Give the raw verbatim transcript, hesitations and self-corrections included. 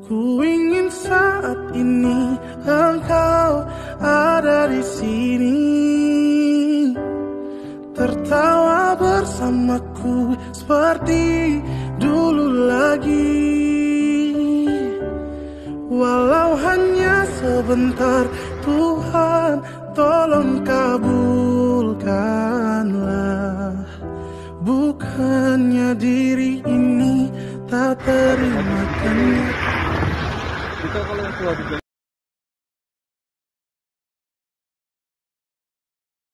Ku ingin saat ini engkau ada di sini, tertawa bersamaku seperti dulu lagi. Walau hanya sebentar, Tuhan tolong kabulkanlah. Bukannya diri ini tak terima kenyataan.